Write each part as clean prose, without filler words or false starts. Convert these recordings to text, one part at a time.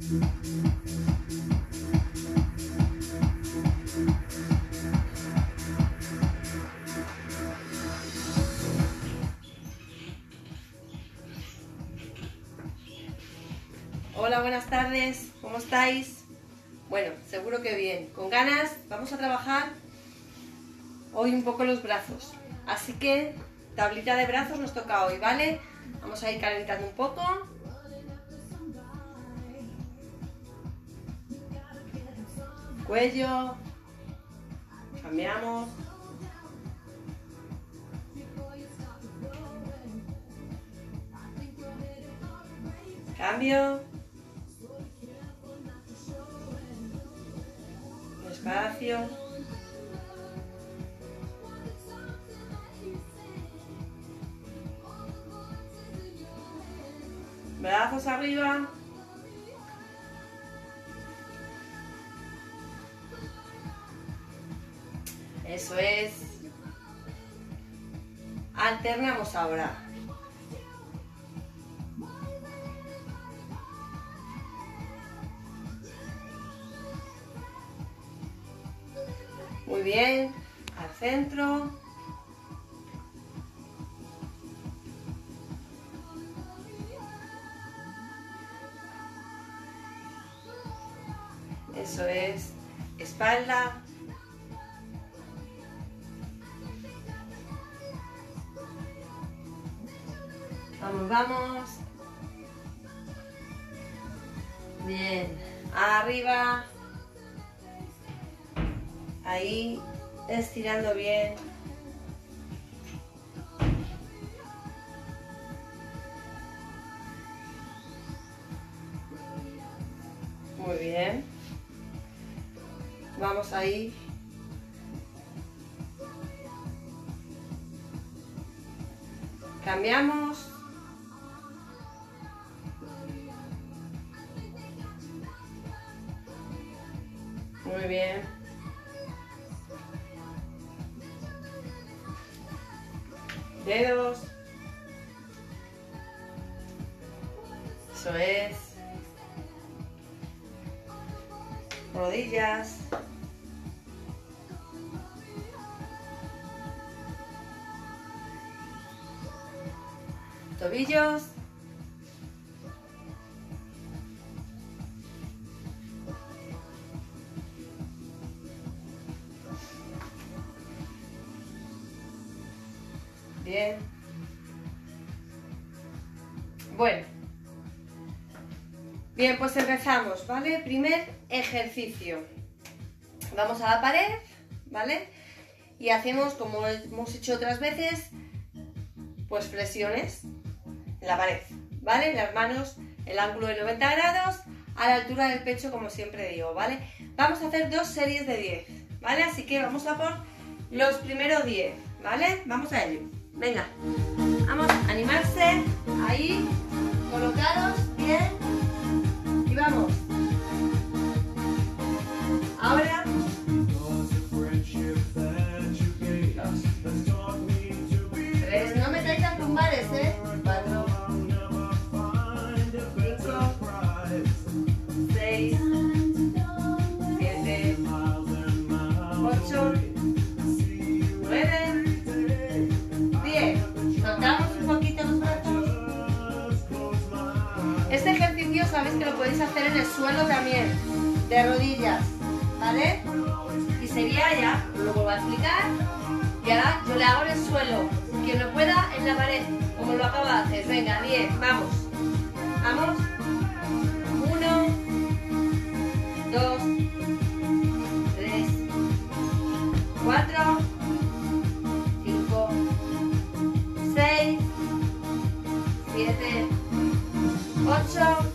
Hola, buenas tardes, ¿cómo estáis? Bueno, seguro que bien, con ganas. Vamos a trabajar hoy un poco los brazos, así que tablita de brazos nos toca hoy, ¿vale? Vamos a ir calentando un poco. Cuello, cambiamos. Cambio. Despacio. Brazos arriba. Eso es. Alternamos ahora. Muy bien, al centro. Eso es, espalda. Vamos, vamos. Bien, arriba. Ahí, estirando bien. Muy bien. Vamos ahí. Cambiamos. Muy bien. Dedos. Eso es. Rodillas. Tobillos. Bien. Bueno. Bien, pues empezamos, ¿vale? Primer ejercicio. Vamos a la pared, ¿vale? Y hacemos, como hemos hecho otras veces, pues flexiones en la pared, ¿vale? Las manos, el ángulo de 90 grados, a la altura del pecho, como siempre digo, ¿vale? Vamos a hacer 2 series de 10, ¿vale? Así que vamos a por los primeros 10, ¿vale? Vamos a ello. Venga, vamos a animarse, ahí, colocados, bien, y vamos. Ahora, 3, no metáis las lumbares, 4, 5, 6, 7, 8, 9, 10. Soltamos un poquito los brazos. Este ejercicio sabéis que lo podéis hacer en el suelo también, de rodillas, ¿vale? Y sería ya, lo vuelvo a explicar, y ahora yo le hago en el suelo, quien no pueda en la pared, como lo acabo de hacer. Venga, 10, vamos. Vamos. 1, 2, 3, 4, 5, 6, 7, 8,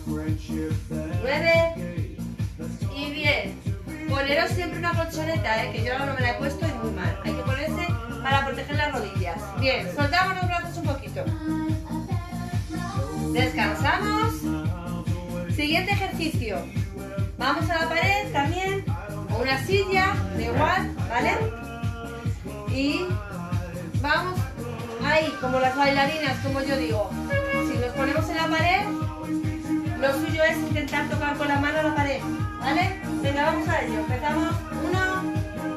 9 y 10. Poneros siempre una colchoneta, que yo ahora no me la he puesto y muy mal. Hay que ponerse para proteger las rodillas. Bien, soltamos los brazos un poquito. Descansamos. Siguiente ejercicio. Vamos a la pared también, o una silla, da igual, ¿vale? Y vamos ahí, como las bailarinas, como yo digo. Si nos ponemos en la pared, Lo suyo es intentar tocar con la mano la pared, ¿vale? Venga, vamos a ello. Empezamos. 1,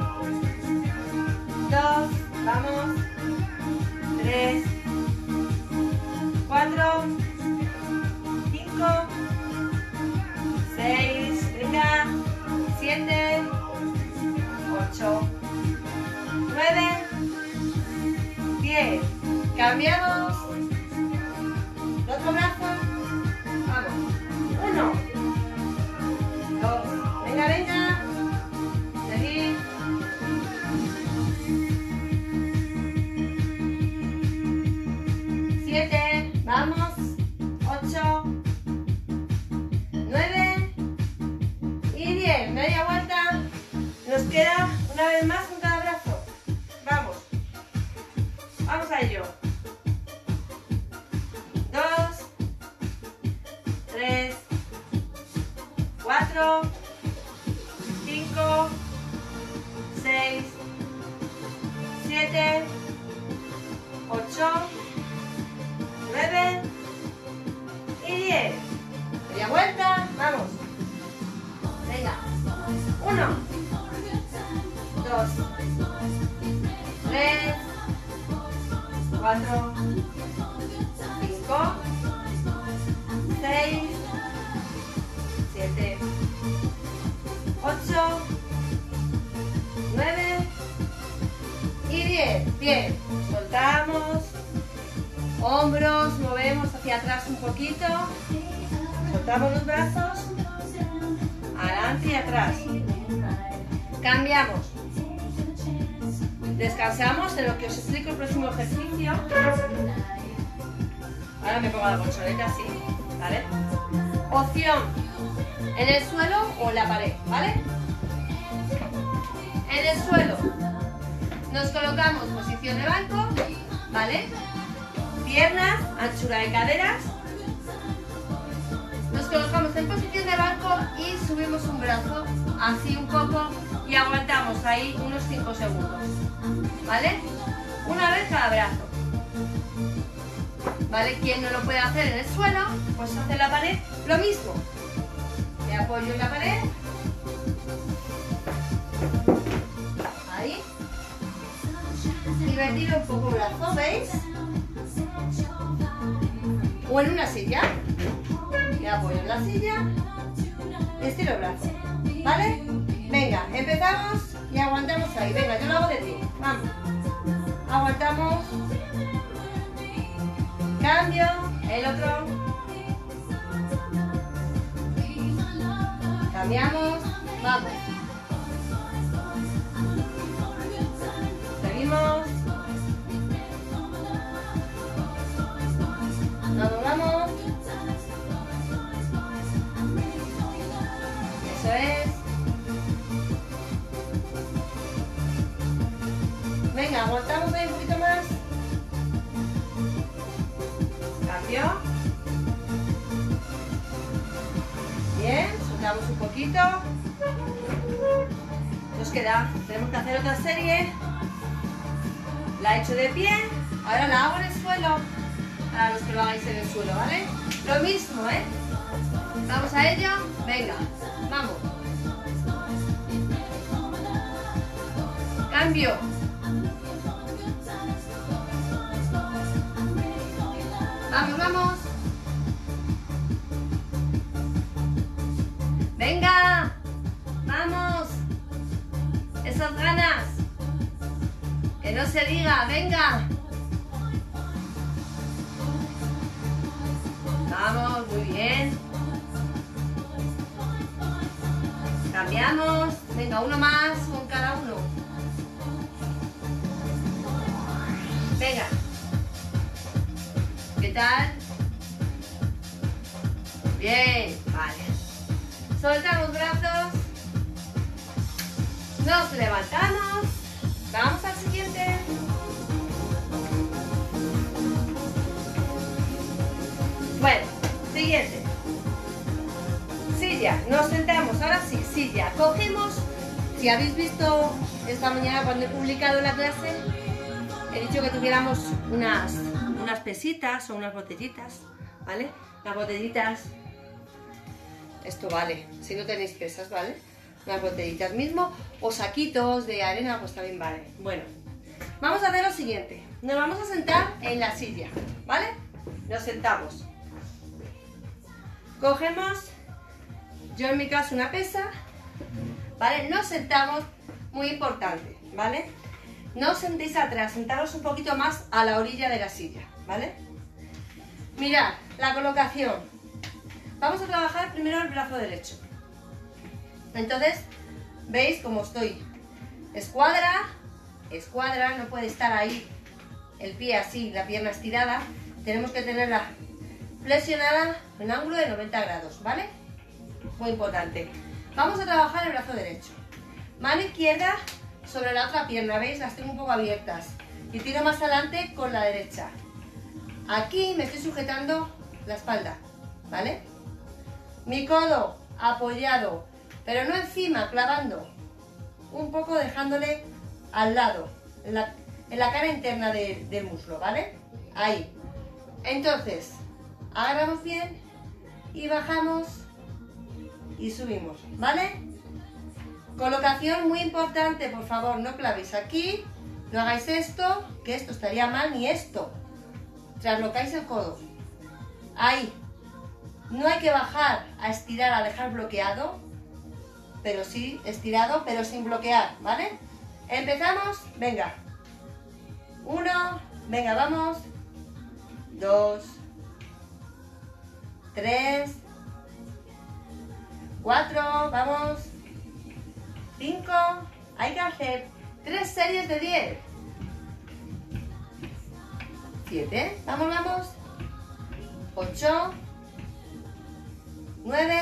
2, vamos. 3, 4, 5, 6, venga. 7, 8, 9, 10. Cambiamos. El otro brazo. Vamos. 1, 2. Venga, venga. Seguir. 7. Vamos. 8, 9 y 10. Media vuelta. Nos queda una vez más con cada brazo. Vamos. Vamos a ello. 2, 3, 4, 5, 6, 7, 8, 9 y 10. Media vuelta, vamos. Venga. 1, 2, 3, 4, 5, 6, 7, 8, 9 y 10. Bien, soltamos, hombros, movemos hacia atrás un poquito, soltamos los brazos, adelante y atrás. Cambiamos. Descansamos en lo que os explico el próximo ejercicio. Ahora me pongo la colchoneta así, ¿vale? Opción en el suelo o en la pared, ¿vale? En el suelo nos colocamos posición de banco, ¿vale? Piernas, anchura de caderas. Nos colocamos en posición de banco y subimos un brazo, así un poco, y aguantamos ahí unos 5 segundos, ¿vale? Una vez cada brazo. ¿Vale? Quien no lo puede hacer en el suelo, pues hace en la pared lo mismo. Me apoyo en la pared. Ahí. Y retiro un poco el brazo, ¿veis? O en una silla. Me apoyo en la silla. Estiro el brazo. ¿Vale? Venga, empezamos y aguantamos ahí. Venga, yo lo hago de ti. Vamos. Aguantamos. Cambio, el otro. Cambiamos, vamos. Seguimos. Nos doblamos. Eso es. Venga, aguantamos ahí un poquito más. Cambio. Bien, soltamos un poquito. Nos queda, tenemos que hacer otra serie. La he hecho de pie, ahora la hago en el suelo. Para los que lo hagáis en el suelo, ¿vale? Lo mismo, ¿eh? Vamos a ello. Venga, vamos. Cambio. Vamos, vamos. Venga. Vamos. Esas ganas. Que no se diga, venga. Vamos, muy bien. Cambiamos. Venga, uno más con cada uno. Venga. ¿Qué tal? Bien, vale. Soltamos brazos. Nos levantamos. Vamos al siguiente. Bueno, siguiente. Silla, nos sentamos, ahora sí, silla. Cogemos, si habéis visto esta mañana cuando he publicado la clase, he dicho que tuviéramos unas pesitas o unas botellitas, ¿vale? Las botellitas esto vale, si no tenéis pesas, ¿vale? Unas botellitas mismo, o saquitos de arena, pues también vale. Bueno, vamos a hacer lo siguiente. Nos vamos a sentar en la silla, ¿vale? Nos sentamos. Cogemos, yo en mi caso una pesa, ¿vale? Nos sentamos, muy importante, ¿vale? No os sentéis atrás, sentaros un poquito más a la orilla de la silla, ¿vale? Mirad, la colocación. Vamos a trabajar primero el brazo derecho. Entonces, ¿veis cómo estoy? Escuadra, escuadra, no puede estar ahí el pie así, la pierna estirada. Tenemos que tenerla flexionada en ángulo de 90 grados, ¿vale? Muy importante. Vamos a trabajar el brazo derecho. Mano izquierda sobre la otra pierna, ¿veis? Las tengo un poco abiertas. Y tiro más adelante con la derecha. Aquí me estoy sujetando la espalda, ¿vale? Mi codo apoyado, pero no encima, clavando. Un poco dejándole al lado, en la cara interna del muslo, ¿vale? Ahí. Entonces, agarramos bien y bajamos y subimos, ¿vale? Colocación muy importante, por favor, no clavéis aquí, no hagáis esto, que esto estaría mal, ni esto. Traslocáis el codo. Ahí. No hay que bajar a estirar, a dejar bloqueado, pero sí estirado, pero sin bloquear, ¿vale? Empezamos, venga. 1, venga, vamos. 2, 3, 4, vamos. 5, hay que hacer 3 series de 10. 7, vamos, vamos. 8, 9,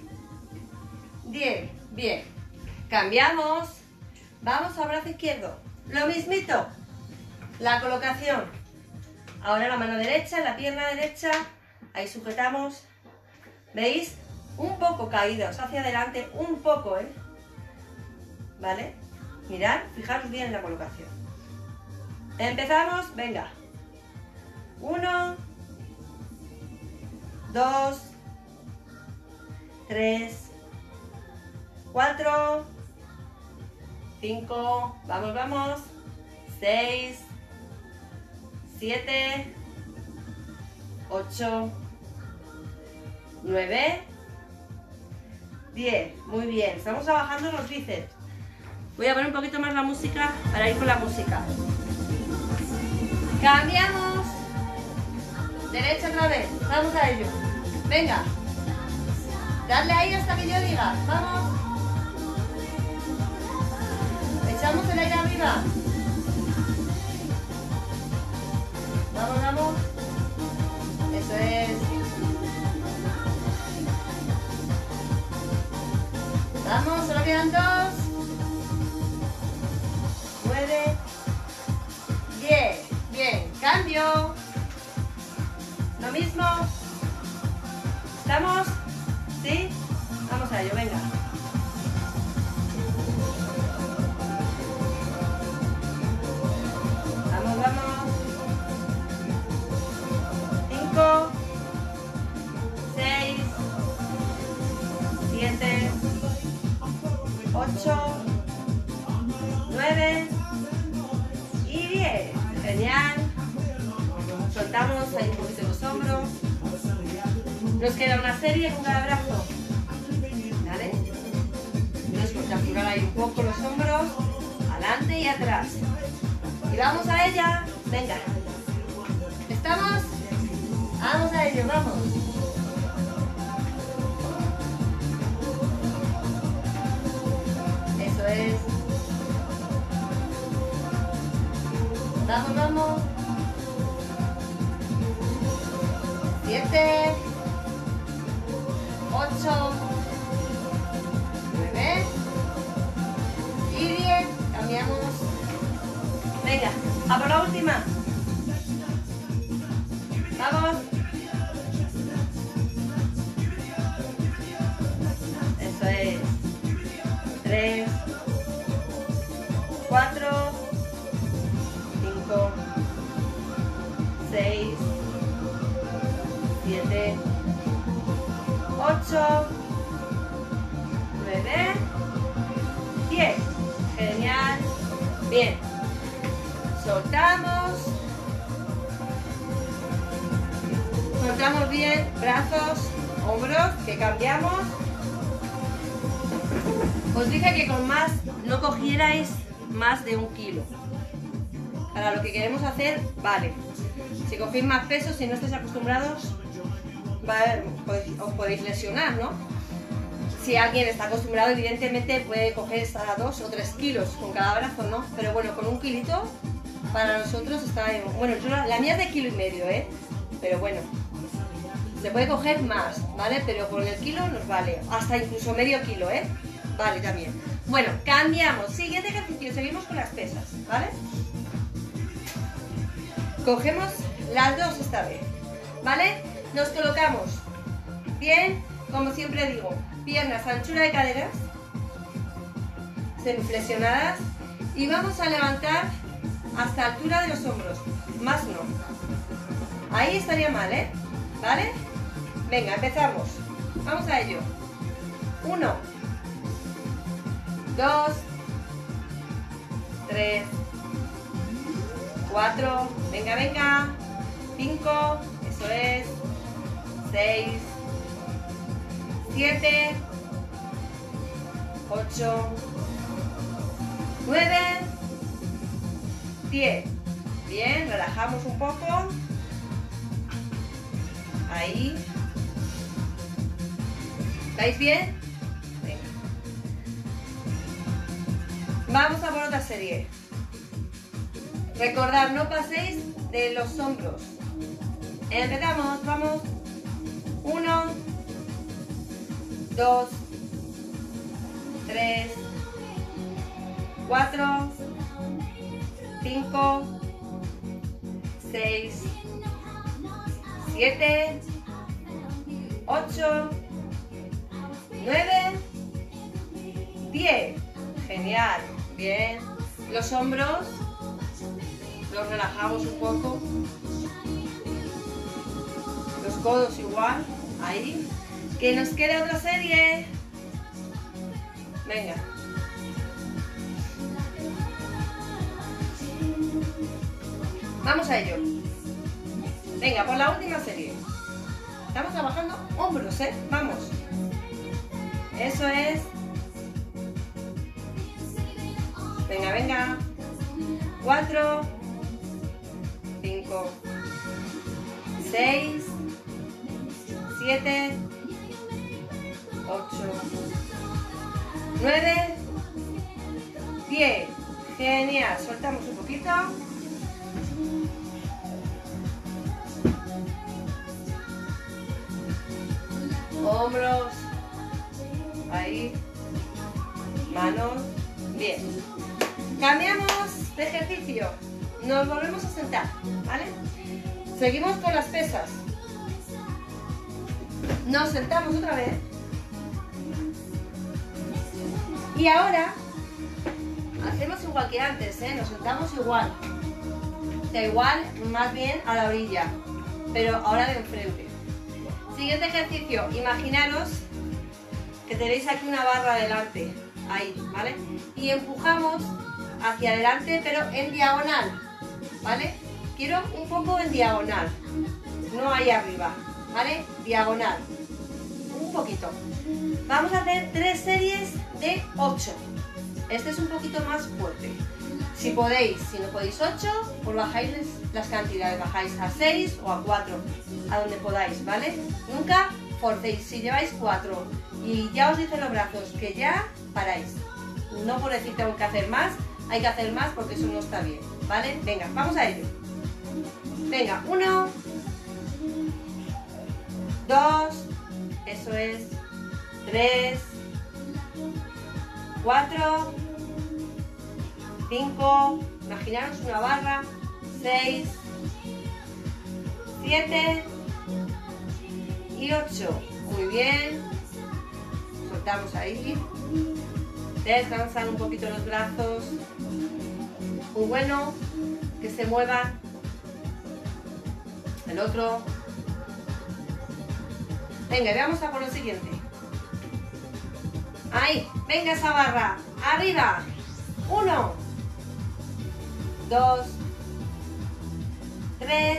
10. Bien. Cambiamos. Vamos al brazo izquierdo. Lo mismito. La colocación. Ahora la mano derecha, la pierna derecha. Ahí sujetamos. ¿Veis? Un poco caídos hacia adelante. Un poco, ¿eh? ¿Vale? Mirad, fijaros bien en la colocación. Empezamos, venga. 1, 2, 3, 4, 5, vamos, vamos. 6, 7, 8, 9, 10. Muy bien, estamos trabajando los bíceps. Voy a poner un poquito más la música para ir con la música. Cambiamos. Derecha otra vez. Vamos a ello. Venga. Dadle ahí hasta que yo diga. Vamos. Echamos el aire arriba. Vamos, vamos. Eso es. Vamos, solo quedan 2. 9, 10. Bien, cambio. Lo mismo. ¿Estamos? ¿Sí? Vamos a ello, venga. Vamos, vamos. 5, 6, 7, 8, 9 y 10. Genial. Soltamos ahí un poquito los hombros. Nos queda una serie con cada brazo. ¿Vale? Entonces, capturar ahí un poco los hombros, adelante y atrás. Y vamos a ella. Venga. ¿Estamos? Vamos a ello, vamos. Eso es. Vamos, vamos. 7, 8, 9 y 10. Cambiamos. Venga, a por la última. Vamos. Eso es. 3, 4, 5, 6, 7, 8, 10. Genial. Bien. Soltamos. Soltamos bien. Brazos, hombros, que cambiamos. Os dije que con más no cogierais más de 1 kilo. Para lo que queremos hacer, vale. Si cogéis más peso, si no estáis acostumbrados, os podéis lesionar, ¿no? Si alguien está acostumbrado, evidentemente puede coger hasta 2 o 3 kilos con cada brazo, ¿no? Pero bueno, con 1 kilito, para nosotros está bien. Bueno, la mía es de 1,5 kilos, ¿eh? Pero bueno, se puede coger más, ¿vale? Pero con el kilo nos vale. Hasta incluso medio kilo, ¿eh? Vale, también. Bueno, cambiamos. Siguiente ejercicio, seguimos con las pesas, ¿vale? Cogemos las dos esta vez, ¿vale? Nos colocamos bien, como siempre digo, piernas a anchura de caderas, semiflexionadas, y vamos a levantar hasta altura de los hombros, más no. Ahí estaría mal, ¿eh? ¿Vale? Venga, empezamos. Vamos a ello. 1, 2, 3, 4, venga, venga, 5, eso es, 6, 7, 8, 9, 10. Bien, relajamos un poco. Ahí. ¿Estáis bien? Venga. Vamos a por otra serie. Recordad, no paséis de los hombros. Empezamos, vamos. 1, 2, 3, 4, 5, 6, 7, 8, 9, 10. Genial, bien. Los hombros los relajamos un poco. Los codos igual, ahí. Que nos quede otra serie. Venga. Vamos a ello. Venga, por la última serie. Estamos trabajando hombros, ¿eh? Vamos. Eso es. Venga, venga. 4, 5, 6, 7, 8, 9, 10. Genial. Soltamos un poquito. Hombros. Ahí. Manos. Bien. Cambiamos de ejercicio. Nos volvemos a sentar, ¿vale? Seguimos con las pesas. Nos sentamos otra vez. Y ahora hacemos igual que antes, ¿eh? Nos sentamos igual. Da igual, más bien a la orilla, pero ahora de enfrente. Siguiente ejercicio. Imaginaros que tenéis aquí una barra delante. Ahí, ¿vale? Y empujamos hacia adelante, pero en diagonal, ¿vale? Quiero un poco en diagonal, no ahí arriba, ¿vale? Diagonal, un poquito. Vamos a hacer 3 series de 8. Este es un poquito más fuerte. Si podéis, si no podéis 8, pues bajáis las cantidades, bajáis a 6 o a 4, a donde podáis, ¿vale? Nunca forcéis. Si lleváis 4 y ya os dicen los brazos que ya, paráis. No por decir tengo que hacer más, hay que hacer más porque eso no está bien, ¿vale? Venga, vamos a ello. Venga, 1, 2, eso es, 3, 4, 5, imaginaros una barra, 6, 7 y 8. Muy bien. Soltamos ahí. Descansar un poquito los brazos. Muy bueno. Que se mueva. El otro. Venga, y vamos a por lo siguiente. Ahí, venga esa barra. Arriba. 1, 2, 3,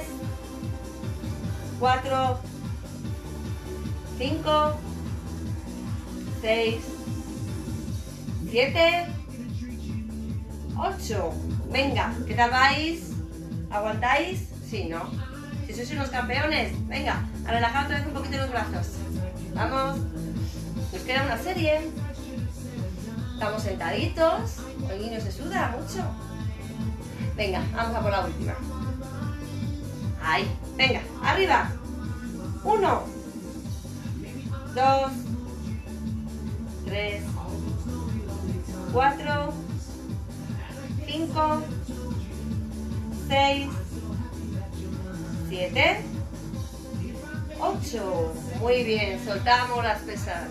4, 5, 6, 7, 8. Venga, ¿qué tal vais? ¿Aguantáis? Sí, ¿no? Si sois unos campeones, venga, a relajar otra vez un poquito los brazos. Vamos. Nos queda una serie. Estamos sentaditos. El niño se suda mucho. Venga, vamos a por la última. Ahí, venga, arriba. 1, 2, 3, 4, 5, 6, 7, 8. Muy bien, soltamos las pesas.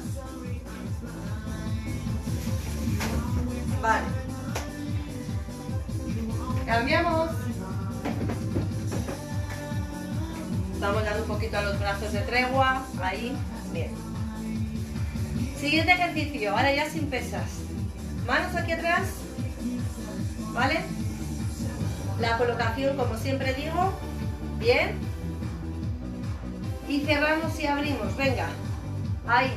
Vale. Cambiamos. Vamos dando un poquito a los brazos de tregua. Ahí. Bien. Siguiente ejercicio. Ahora ya sin pesas. Manos aquí atrás. ¿Vale? La colocación, como siempre digo. Bien. Y cerramos y abrimos. Venga. Ahí.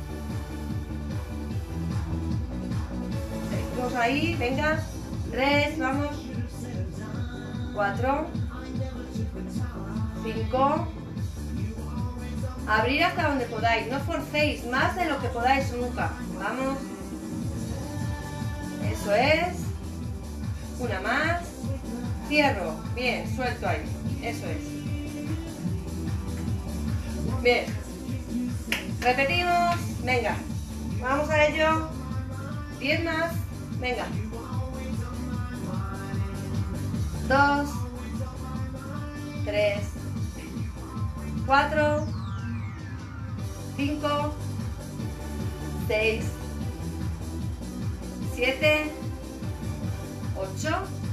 Seguimos ahí. Venga. 3, vamos. 4. 5. Abrir hasta donde podáis. No forcéis más de lo que podáis nunca. Vamos. Eso es. Una más. Cierro. Bien, suelto ahí. Eso es. Bien. Repetimos. Venga. Vamos a ello. 10 más. Venga. 2, 3, 4, 5, 6, 7, 8,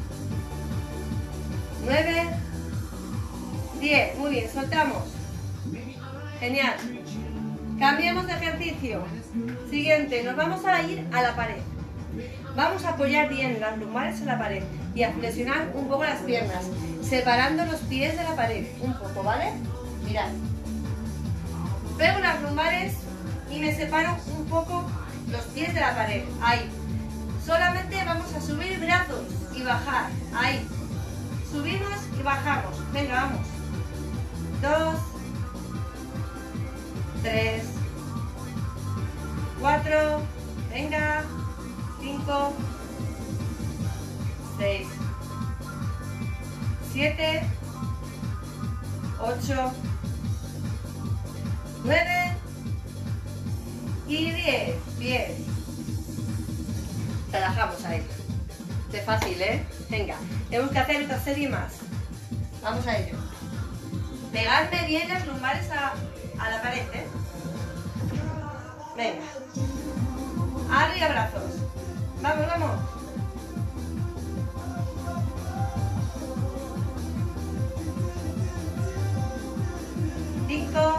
9, 10. Muy bien, soltamos. Genial. Cambiamos de ejercicio. Siguiente, nos vamos a ir a la pared. Vamos a apoyar bien las lumbares en la pared y a flexionar un poco las piernas, separando los pies de la pared, un poco, ¿vale? Mirad. Pego las lumbares y me separo un poco los pies de la pared. Ahí. Solamente vamos a subir brazos y bajar. Ahí. Subimos y bajamos. Venga, vamos. 2, 3, 4, venga. 5, 6, 7, 8, 9 y 10. Bien. Relajamos ahí. Es fácil, ¿eh? Venga, tenemos que hacer otra serie más. Vamos a ello. Pegadme bien las lumbares a la pared, ¿eh? Venga. Arriba brazos. Vamos, vamos. Cinco,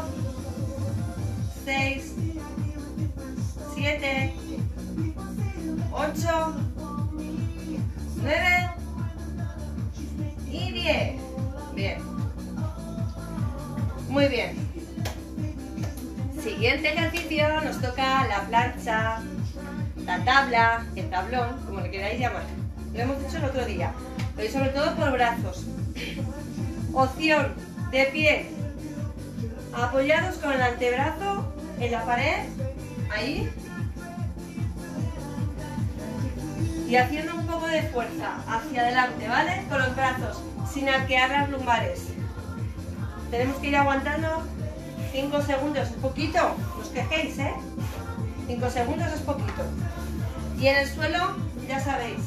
6, 7, 8, 9 y 10. Bien. Muy bien. Siguiente ejercicio, nos toca la plancha, la tabla, el tablón, como le queráis llamar. Lo hemos hecho el otro día, pero sobre todo por brazos. Opción de pie, apoyados con el antebrazo en la pared, ahí. Y haciendo un poco de fuerza hacia adelante, ¿vale? Con los brazos, sin arquear las lumbares. Tenemos que ir aguantando 5 segundos, es poquito, no os quejéis, ¿eh? 5 segundos es poquito. Y en el suelo, ya sabéis,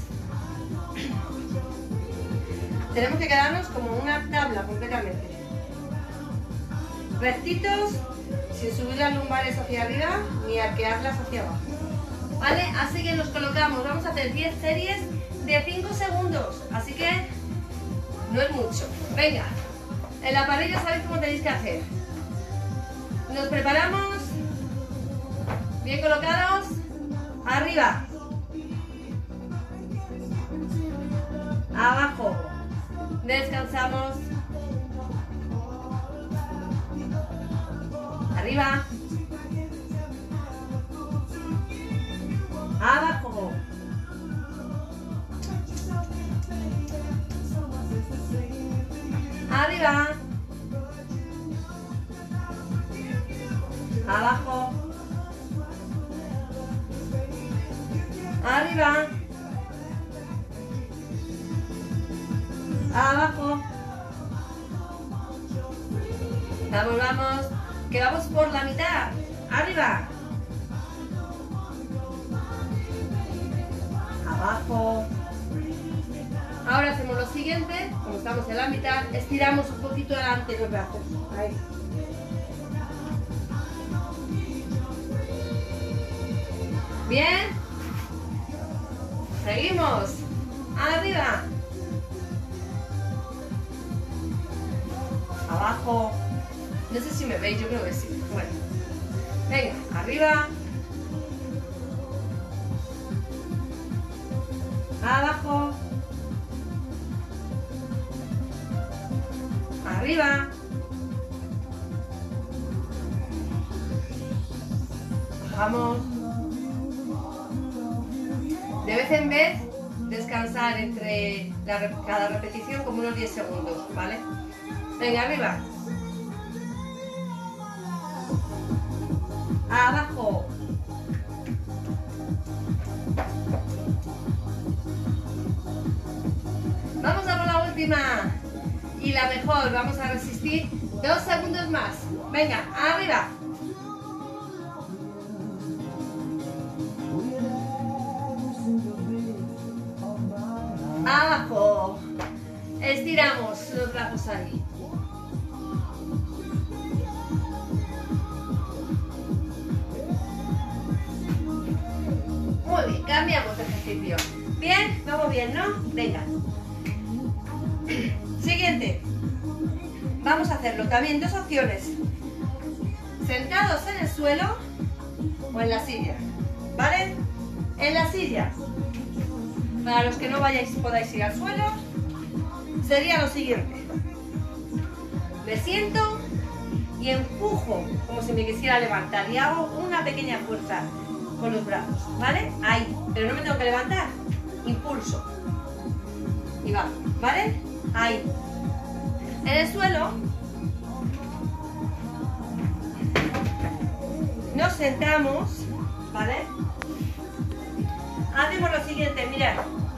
tenemos que quedarnos como una tabla completamente. Rectitos, sin subir las lumbares hacia arriba, ni arquearlas hacia abajo. ¿Vale? Así que nos colocamos, vamos a hacer 10 series de 5 segundos, así que no es mucho. Venga, en la pared ya sabéis cómo tenéis que hacer. Nos preparamos, bien colocados, arriba. abajo, descansamos, arriba, abajo, arriba, abajo, arriba, abajo, vamos, vamos, que vamos por la mitad, arriba, abajo. Ahora hacemos lo siguiente, como estamos en la mitad, estiramos un poquito adelante los brazos, ahí. Bien, seguimos, arriba, abajo, no sé si me veis, yo creo que sí, bueno, venga, arriba, abajo, arriba, bajamos. De vez en vez, descansar entre cada repetición como unos 10 segundos, ¿vale? Venga, arriba. Abajo. Vamos a por la última. Y la mejor, vamos a resistir 2 segundos más. Venga, arriba. Abajo, estiramos los brazos ahí. Muy bien, cambiamos de ejercicio. Bien, vamos bien, ¿no? Venga. Siguiente. Vamos a hacerlo también, 2 opciones. Sentados en el suelo o en la silla, ¿vale? En la silla. Para los que no podáis ir al suelo, sería lo siguiente. Me siento y empujo como si me quisiera levantar y hago una pequeña fuerza con los brazos, ¿vale? Ahí, pero no me tengo que levantar. Impulso. Y va, ¿vale? Ahí. En el suelo nos sentamos, ¿vale? Hacemos lo siguiente, mirad.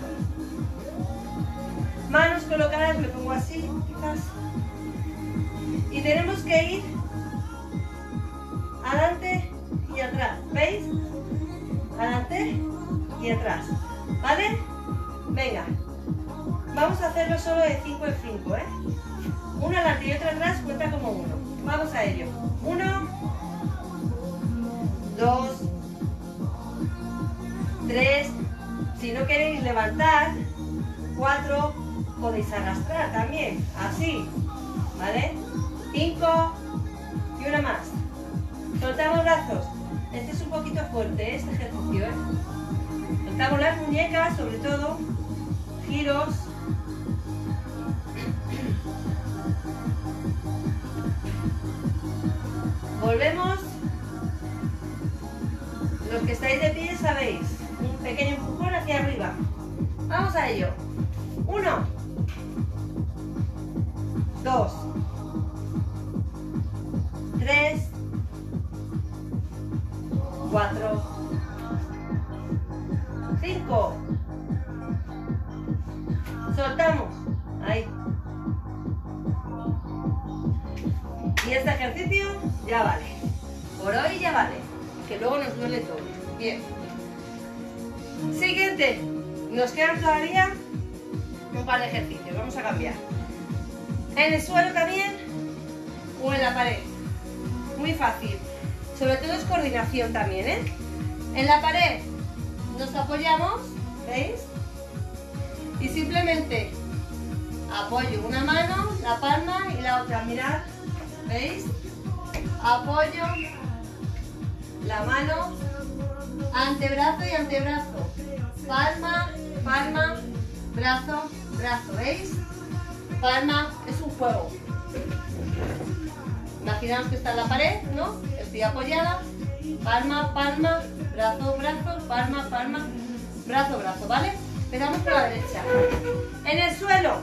Manos colocadas, me pongo así, quizás. Y tenemos que ir adelante y atrás, ¿veis? Adelante y atrás, ¿vale? Venga, vamos a hacerlo solo de 5 en 5, ¿eh? Una adelante y otra atrás cuenta como 1. Vamos a ello. 1, 2, 3, si no queréis levantar, 4, podéis arrastrar también, así, ¿vale? 5 y una más. Soltamos brazos. Este es un poquito fuerte, este ejercicio, ¿eh? Soltamos las muñecas, sobre todo, giros. Volvemos. Los que estáis de pie sabéis, un pequeño empujón hacia arriba. Vamos a ello. 1, 2, 3, 4, 5. Soltamos. Ahí. Y este ejercicio ya vale. Por hoy ya vale. Que luego nos duele todo. Bien. Siguiente. Nos quedan todavía un par de ejercicios. Vamos a cambiar. En el suelo también o en la pared. Muy fácil. Sobre todo es coordinación también, ¿eh? En la pared nos apoyamos, ¿veis? Y simplemente apoyo una mano, la palma y la otra. Mirad, ¿veis? Apoyo la mano, antebrazo y antebrazo. Palma, palma, brazo, brazo, ¿veis? Palma, es un juego. Imaginaos que está en la pared, ¿no? Estoy apoyada, palma, palma, brazo, brazo, palma, palma, brazo, brazo, ¿vale? Empezamos por la derecha. En el suelo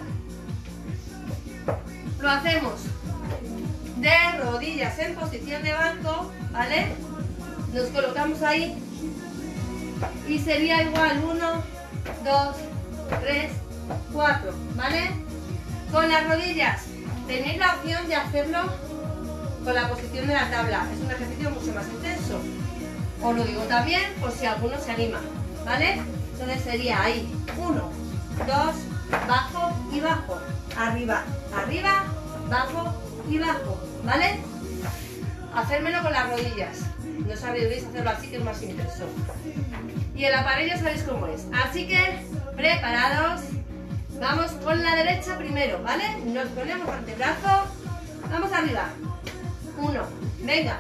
lo hacemos de rodillas en posición de banco, ¿vale? Nos colocamos ahí y sería igual 1, 2, 3, 4, ¿vale? Con las rodillas tenéis la opción de hacerlo con la posición de la tabla, es un ejercicio mucho más intenso. Os lo digo también por si alguno se anima, ¿vale? Entonces sería ahí 1, 2, bajo y bajo, arriba, arriba, bajo y bajo, ¿vale? Hacérmelo con las rodillas, no sabéis hacerlo así que es más intenso. Y el aparello sabéis cómo es, así que preparados, vamos con la derecha primero, ¿vale? Nos ponemos antebrazo, vamos arriba, 1, venga,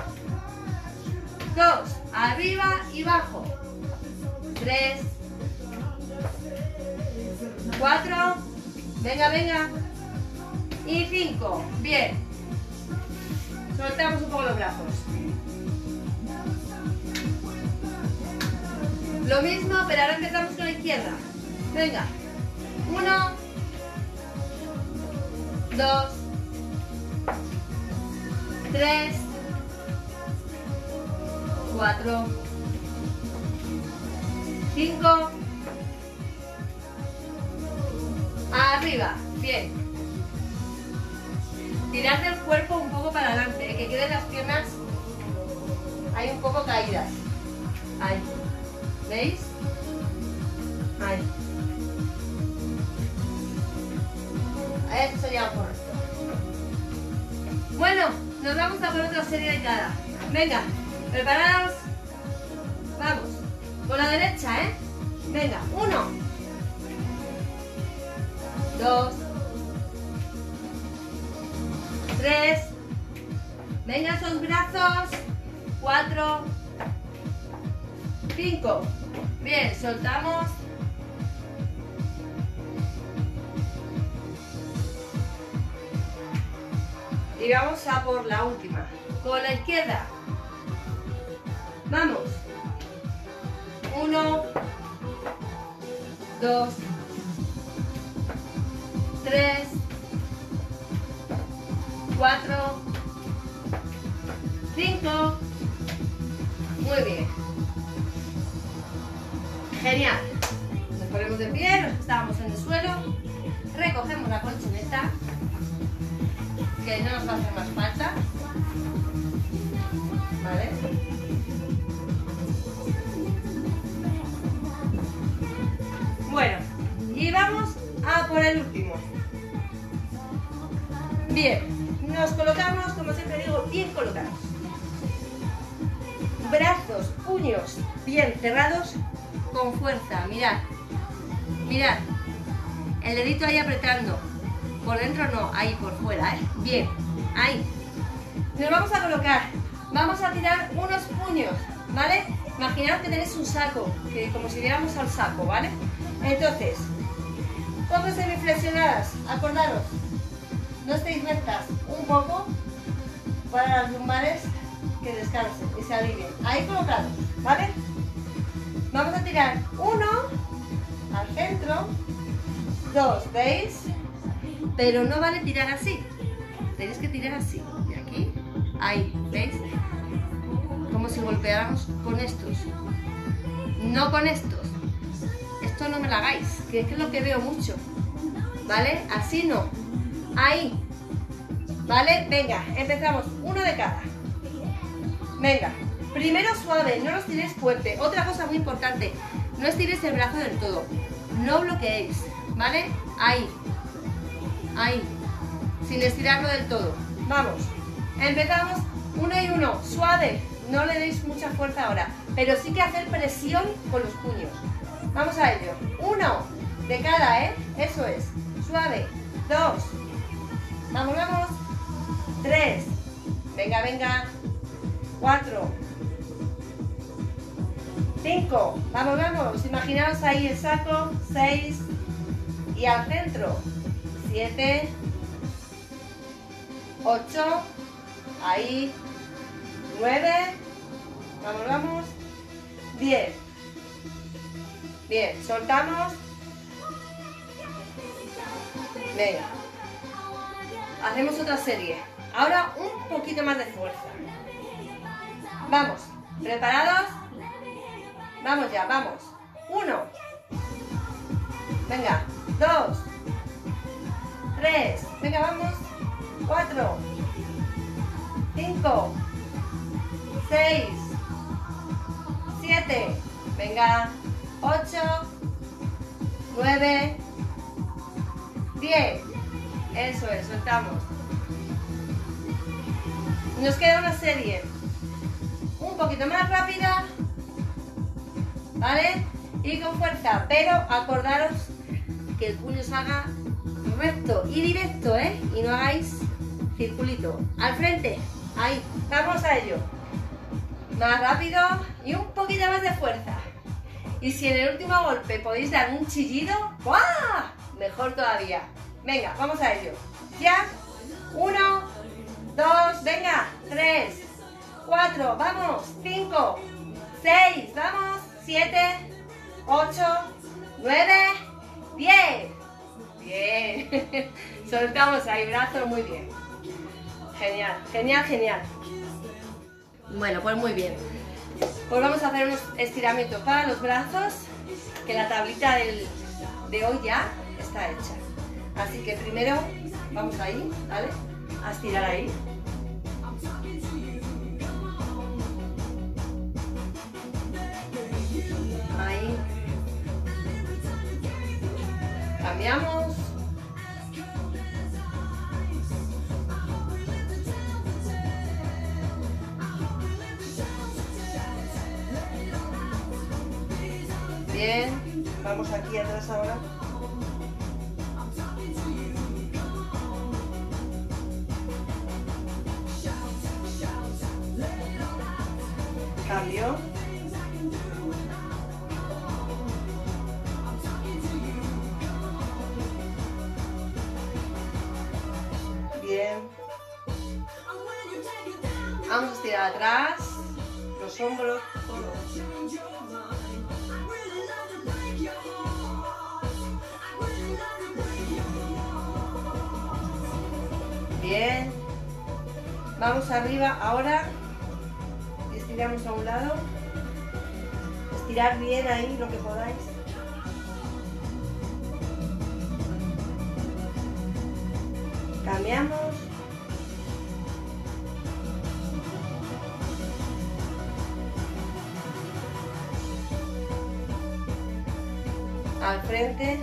2, arriba y bajo, 3, 4, venga, venga, y 5, bien, soltamos un poco los brazos. Lo mismo, pero ahora empezamos con la izquierda. Venga. 1, 2, 3, 4, 5. Arriba. Bien. Tirad el cuerpo un poco para adelante, que queden las piernas ahí un poco caídas. Ahí. ¿Veis? Ahí. Esto sería lo correcto. Bueno, nos vamos a por otra serie de cada. Venga, preparados. Vamos. Con la derecha, ¿eh? Venga, 1, 2, 3. Venga esos brazos. 4, 5. Bien, soltamos. Y vamos a por la última. Con la izquierda. Vamos. 1, 2, 3, 4, 5. Muy bien. Genial. Nos ponemos de pie, los que estábamos en el suelo. Recogemos la colchoneta, que no nos va a hacer más falta. ¿Vale? Bueno, y vamos a por el último. Bien, nos colocamos, como siempre digo, bien colocados. Brazos, puños bien cerrados, con fuerza. Mirad, mirad. El dedito ahí apretando. Por dentro no, ahí por fuera, ¿eh? Bien, ahí. Nos vamos a colocar. Vamos a tirar unos puños, ¿vale? Imaginaos que tenéis un saco, que como si diéramos al saco, ¿vale? Entonces, poco semiflexionadas, acordaros. No estéis rectas, un poco para las lumbares que descansen y se alivien. Ahí colocados, ¿vale? Vamos a tirar 1 al centro, 2, ¿veis? Pero no vale tirar así, tenéis que tirar así, de aquí, ahí, ¿veis? Como si golpeáramos con estos, no con estos. Esto no me lo hagáis, que es lo que veo mucho, ¿vale? Así no, ahí, ¿vale? Venga, empezamos, uno de cada. Venga, primero suave, no los tiréis fuerte. Otra cosa muy importante, no estiréis el brazo del todo, no bloqueéis, ¿vale? Ahí, ahí, sin estirarlo del todo. Vamos, empezamos, 1 y 1, suave, no le deis mucha fuerza ahora, pero sí que hacer presión con los puños. Vamos a ello, 1 de cada, ¿eh? Eso es, suave, 2, vamos, vamos, 3, venga, venga, 4, 5, vamos, vamos, imaginaos ahí el saco, 6, Y al centro. 7, 8, ahí, 9, vamos, vamos, 10. Bien, soltamos. Venga. Hacemos otra serie. Ahora un poquito más de fuerza. Vamos, ¿preparados? Vamos ya, vamos. 1. Venga, 2. 3. Venga, vamos. 4. 5. 6. 7. Venga. 8. 9. 10. Eso es, soltamos. Nos queda una serie un poquito más rápida, ¿vale? Y con fuerza, pero acordaros que el puño salga recto y directo, ¿eh? Y no hagáis circulito. Al frente, ahí, vamos a ello. Más rápido y un poquito más de fuerza. Y si en el último golpe podéis dar un chillido, ¡guau! Mejor todavía. Venga, vamos a ello. Ya. 1, 2, venga. 3, 4, vamos. 5, 6, vamos. 7, 8, 9, 10. Bien. Soltamos ahí, brazo, muy bien. Genial, genial, genial. Bueno, pues muy bien. Pues vamos a hacer unos estiramientos para los brazos, que la tablita de hoy ya está hecha. Así que primero vamos ahí, ¿vale? A estirar ahí. Ahí. Cambiamos. Bien, vamos aquí atrás ahora. Cambio. Bien. Vamos a estirar atrás, los hombros, todo. Bien. Vamos arriba ahora. Estiramos a un lado. Estirar bien ahí lo que podáis. Cambiamos. Al frente.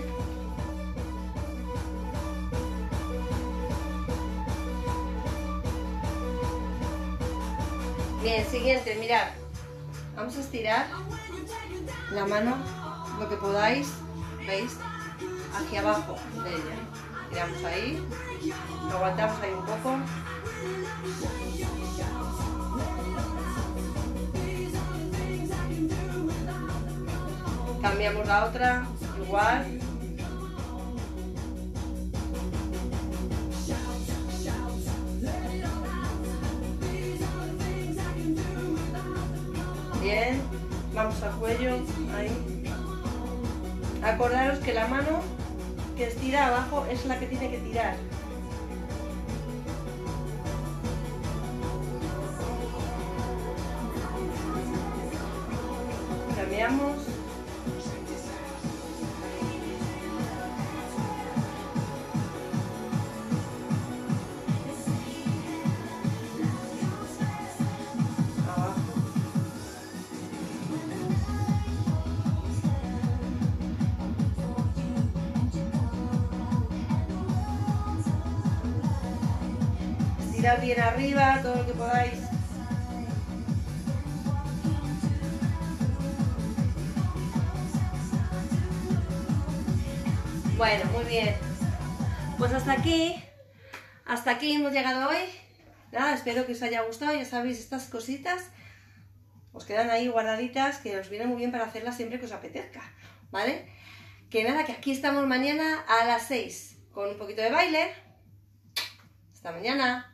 Bien, siguiente, mirad. Vamos a estirar la mano, lo que podáis, ¿veis? Hacia abajo de ella. Tiramos ahí, lo aguantamos ahí un poco. Cambiamos la otra, igual. Bien, vamos al cuello, ahí. Acordaros que la mano que estira abajo es la que tiene que tirar. Cambiamos. Tirad bien arriba, todo lo que podáis. Bueno, muy bien. Pues hasta aquí hemos llegado hoy. Nada, espero que os haya gustado. Ya sabéis, estas cositas os quedan ahí guardaditas, que os vienen muy bien para hacerlas siempre que os apetezca, ¿vale? Que nada, que aquí estamos mañana a las 6 con un poquito de baile. Hasta mañana.